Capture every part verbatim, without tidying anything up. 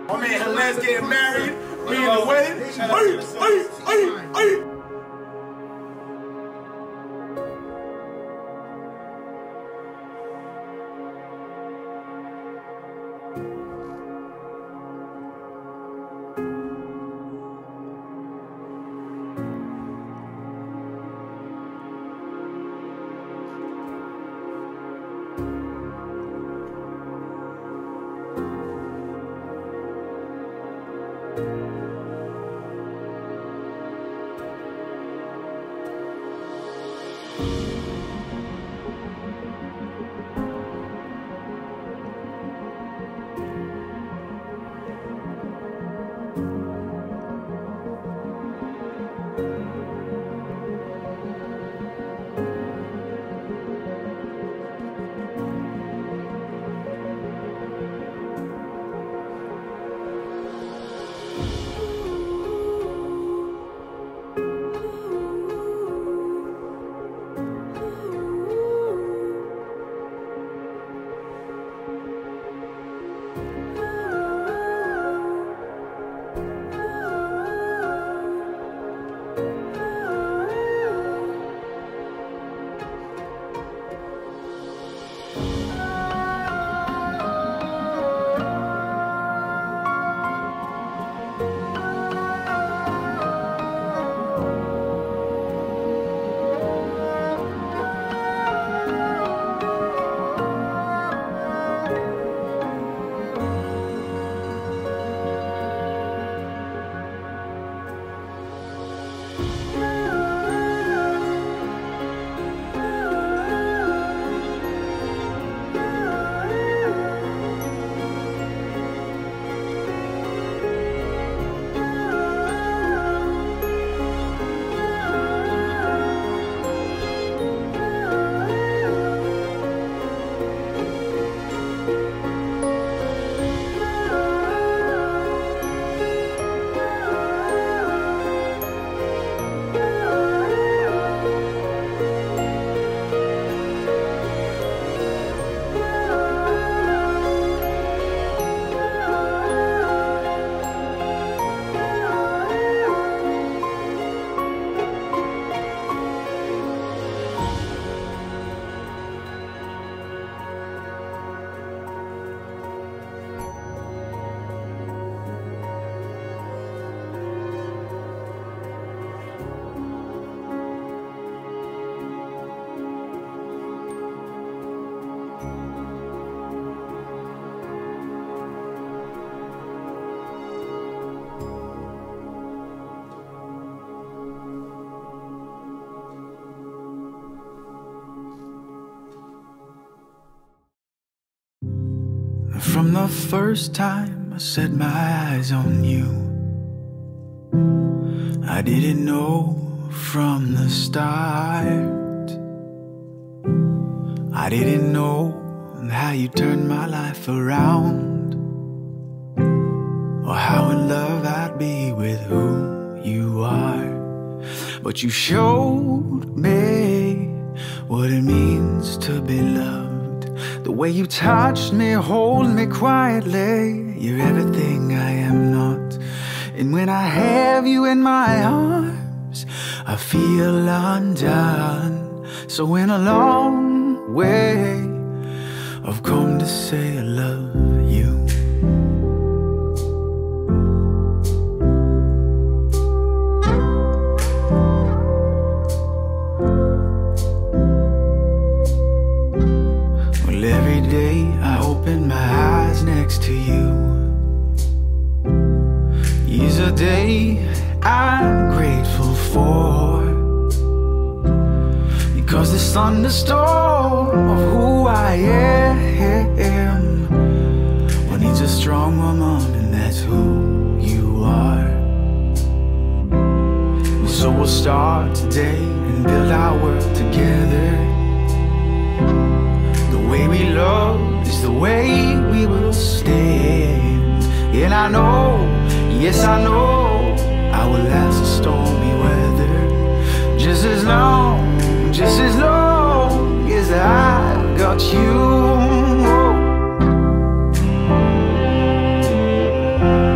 My man Helez getting married. We in the wedding. Hey, hey, hey, hey. From the first time I set my eyes on you, I didn't know from the start. I didn't know how you turned my life around, or how in love I'd be with who you are. But you showed me what it means to be loved. The way you touched me, hold me quietly. You're everything I am not. And when I have you in my arms, I feel undone. So in a long way, I've come to say I love you. Every day I open my eyes next to you is a day I'm grateful for, because this thunderstorm of who I am, well, needs a strong woman, and that's who you are. So we'll start today and build our world together. The way we love is the way we will stand. And I know, yes I know, I will last the stormy weather. Just as long, just as long as I've got you.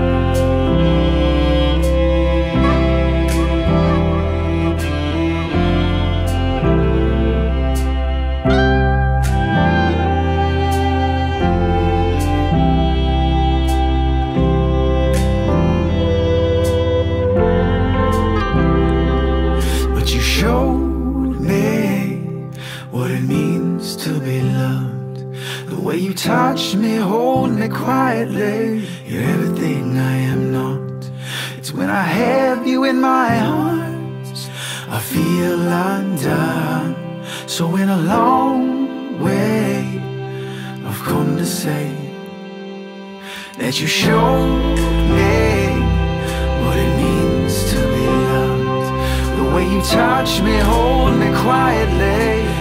touch me, hold me quietly. You're everything I am not. It's when I have you in my arms I feel undone. So in a long way I've come to say that you showed me what it means to be loved. The way you touch me, hold me quietly.